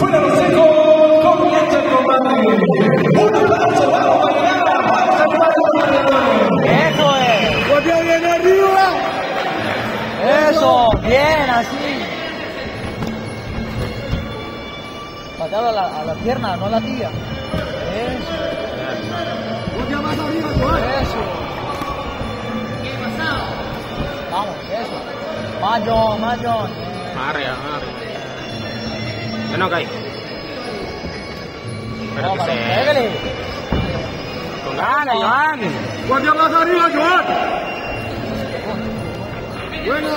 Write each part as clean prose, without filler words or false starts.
Fuera los secos, comienza el combate. Un aplauso, vamos a bailar, vamos a animar a los peleadores. Eso es. ¡Guardia bien arriba! Eso, bien, así. Pateado a la pierna, no a la tía. Eso. ¡Guardia más arriba, Joan! Eso. Vamos, eso. Más John, más John. Arriba. Yo no caí. Pero Vamos, que se... pégale. Con ganas, Joan. ¡Guardia más arriba, Joan! ¡Buena!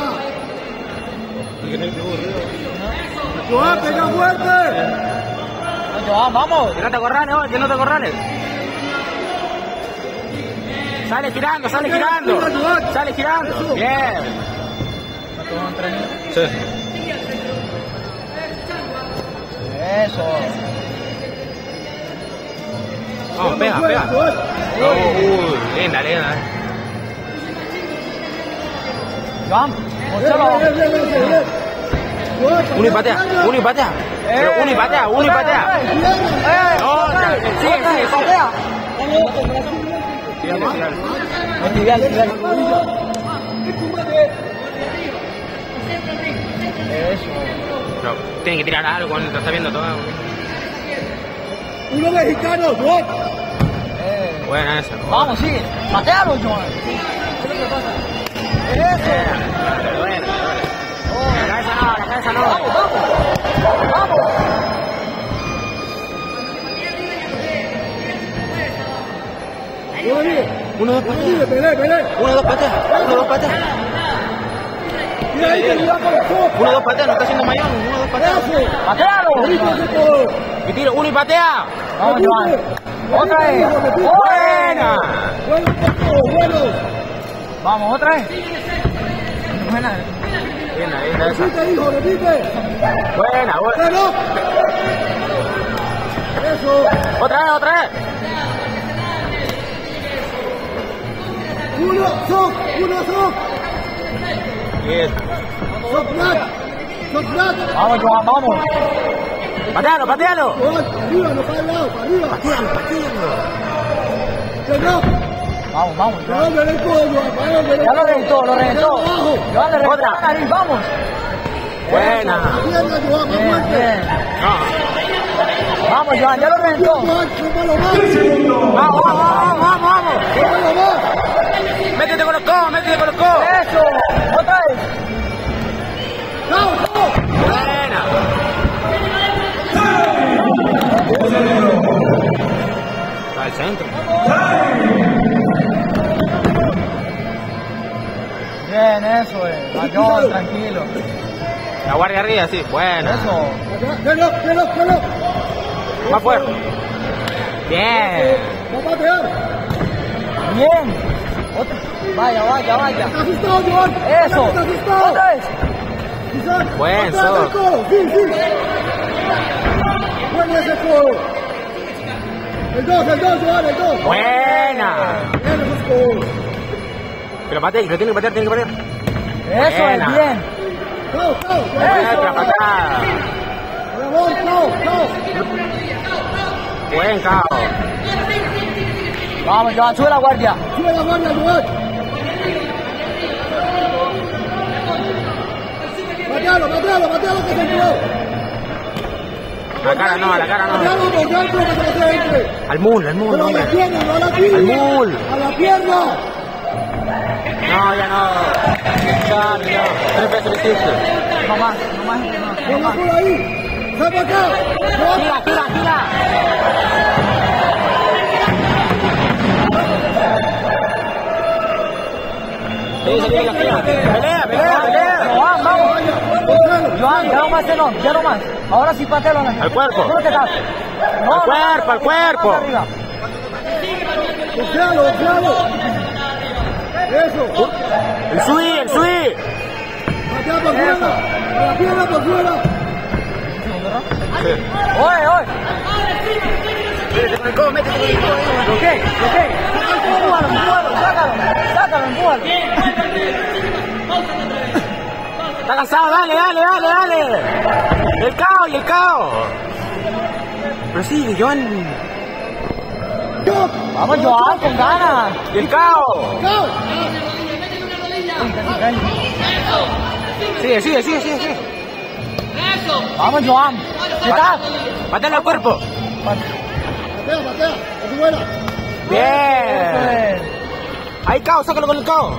¡Joan, pega fuerte! No, Joan, vamos. Que no te acorrales, hoy, que no te acorrales. Sale girando. Sale girando. Bien. Sí. Eso. Vamos, pega. Linda. Joan, mochalo. Uno y patea. Pero uno y patea. No, sigue. Patea. Tibial. Eso. Pero tiene que tirar algo cuando está viendo todo. ¡Uno mexicano, Joan! Buena esa. Vamos, sigue. Patealo, Joan. ¿Qué es lo que pasa? Eso. Bueno. La cabeza no. Vamos. Uno, dos pateas. ¡Pelé! Uno, dos pateas. ¡Mira ahí, que cuidado con los ojos! Uno, dos pateas, no está haciendo Miami. Uno, dos pateas. Patealo. Y tiro, uno y patea. Vamos, Joan. Otra vez. Buena. ¡Bueno! Vamos, otra vez. Buena. Linda esa. ¡Repite, hijo, repite! Buena. ¡Bueno! ¡Eso! Otra vez. ¡Uno, son! Bien. ¡Son flat! Vamos, Joan, vamos. Patealo. Joan, arriba, no para el lado, para arriba. Patealo. ¡Que no! Vamos, ¡No, Joan. me den todo, Joan! Ya lo reventó. Joan, le reventó Otra. la nariz, vamos. Buena. ¡La pierna, Joan, más Bien. fuerte! No. Vamos, Joan, ya lo reventó. Joan, súmalo más! Vamos. ¡Súmalo más! Métete con los codos. Eso. Otra vez. ¡No! Buena. Al centro. Bien, eso es. Joan, tranquilo. La guardia arriba, sí. Buena. Eso. ¡Pelo! Más fuerte. Bien. ¡Va a patear! Bien. Otra. Vaya. ¡Está asustado, Joan! Eso. ¡Está asustado! Otra vez. Quizás. Buen ¡Atrás sol. del codo! ¡Sí! ¡Buen ese codo! ¡El 2, Joan, el 2! Buena. ¡Bien esos codos! Pero patea, lo tiene que patear. Eso Buena. es bien. ¡Cao! Otra patada. ¡Ramón, cao! Buen caos. Vamos, Joan, sube la guardia. ¡Sube la guardia, Joan! ¡Patealo, que se entró! La cara no. ¡Patealo por dentro, que se entre! Al mul, ¡Pero a la hombre. pierna, no a la tibia! Al mul. ¡A la pierna! No, ya no. Ya, no. 3 veces lo hiciste. No más. ¡Ponga por ahí! ¡Saca acá! ¡Joan! Gira. Pelea. Joan, vamos. Joan, ya no más. Ahora sí patealo. Al cuerpo. No te das. Al cuerpo. Arriba. ¡Boxealo! ¡Eso! El sui. ¡Patea por fuera! ¡A la pierna por fuera! Oye. Métete con el codo. ¿Lo qué? Empújalo, sácalo, empújalo. Está cansado, dale. El caos. Pero sí, Joan. Vamos, Joan, con ganas. Y el cao. ¡Cao! Sigue. Vamos, Joan. ¿Qué tal? Patealo al cuerpo. Patea, es buena. Bien. Ahí, cao, sácalo con el cao.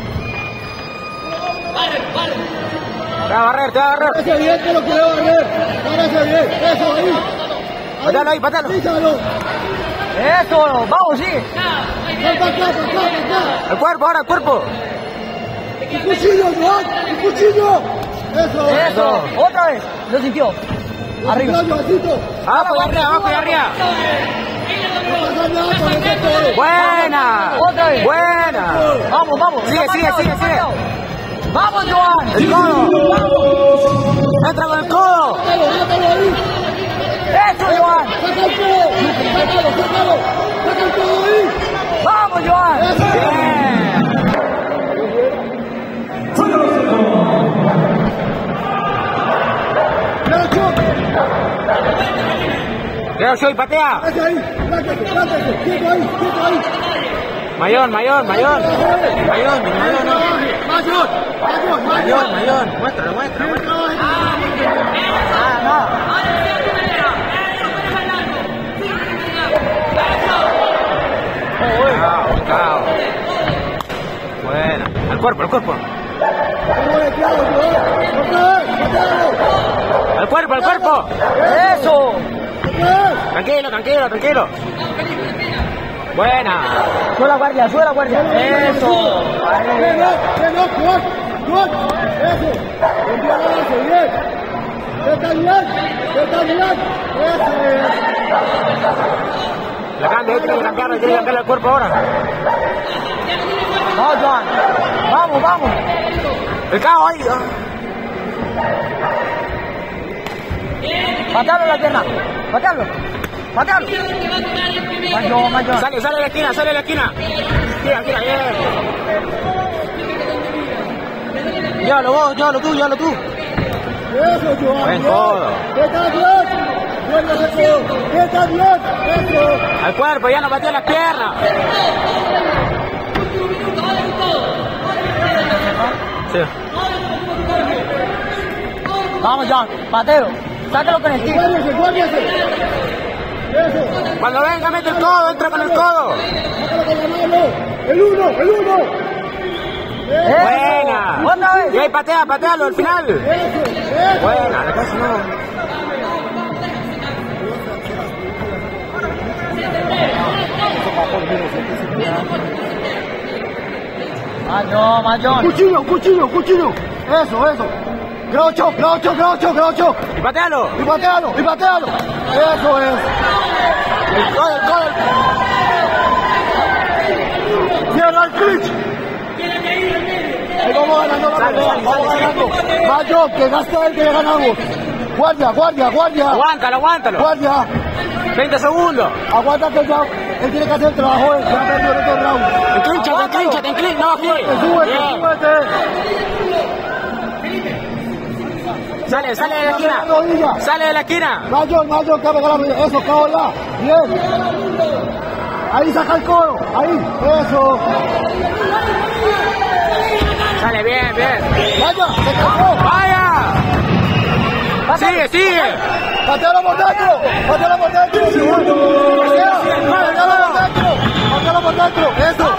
Te va a barrer. Parece bien que lo quiero barrer. Parece bien, eso ahí. Patealo ahí, patealo. Písalo. Eso, vamos, sigue. Para acá. Al cuerpo, ahora al cuerpo. Un cuchillo, Joan, un cuchillo. Eso. Otra vez. Lo sintió. Arriba. Joancito. Abajo y arriba. No pasa nada con ese todo. Buena. Otra vez. Buena. Vamos. Sigue. Vamos, Joan. El codo. Entra con el codo. Mátalo ahí. Eso, Joan. Saca el codo. Saca el codo ahí. Vamos, Joan. Bien. Creo yo y patea. Plátese ahí. Quieto ahí. Mayón. Mayor. Muéstralo. Nada. Cao. Buena. Al cuerpo. Al cuerpo. Eso. Tranquilo. Buena. Sube la guardia. Eso. Juan. Eso. Bien. Está bien. Eso es. La cambia, hay que cambiarle el cuerpo ahora. Vamos, Joan. Vamos. El cao ahí. Patealo la pierna. Patealo. Mayor. Sale a la esquina. Tira, bien. Llévalo tú. Eso, Joan. Buen codo. Está bien. Eso. Al cuerpo, ya no patea las piernas. Sí. Vamos, Joan. Pateo. Sácalo con el tiro. Guárdese. Eso. Cuando venga, mete el codo, entra con el codo. Sácalo con la mano. El uno. Buena. Otra vez. Y ahí patealo al final. Eso. Buena, la cosa no. Mayor. Cuchillo. Eso. Groucho. Y patealo. Y patealo. Eso es. El codo. Cierra el clinch. Ahí vamos ganando la pelea. Vamos ganando. Mayor, que gasta el que le ganamos. Guardia. Aguántalo. Guardia. 30 segundos. Aguanta que ya él tiene que hacer el trabajo. Ya perdió el otro round. Enclinchate. No, gire. Súbete. Sale de la esquina. Sale de la esquina. Mayor, que pegar la rodilla. Eso, cabrón, ya. Bien. Ahí saca el codo. Ahí. Eso. Sale bien. Vaya, se cayó. ¡Vaya! Sigue. Patealo por dentro. Patealo por dentro. Eso.